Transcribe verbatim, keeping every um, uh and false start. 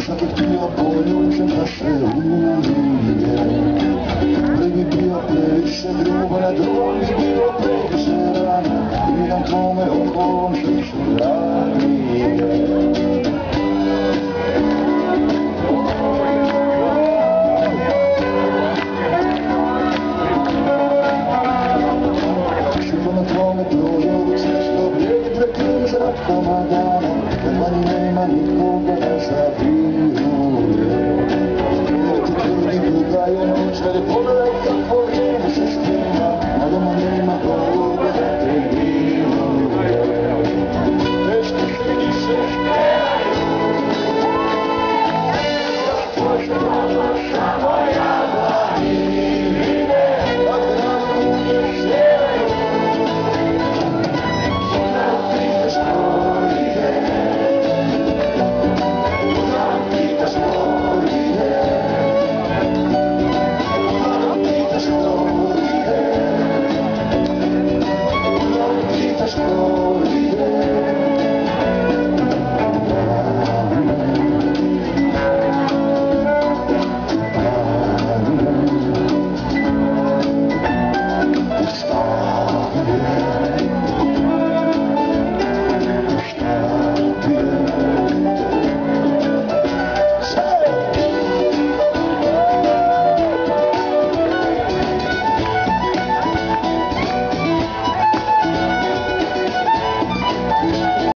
Svaki htio poljučem da se uvije. Prvi bi bio previše drugo, na drugom bi bilo previše rano. Idam tvome okolom šišu ranije. Šupo na tvome prozoru, sve što vrijedi prekim zrakama dana. Kad vani nema nikoga da zaviruje. Jer ti tvrdi da je noć, kad je pogledaj kako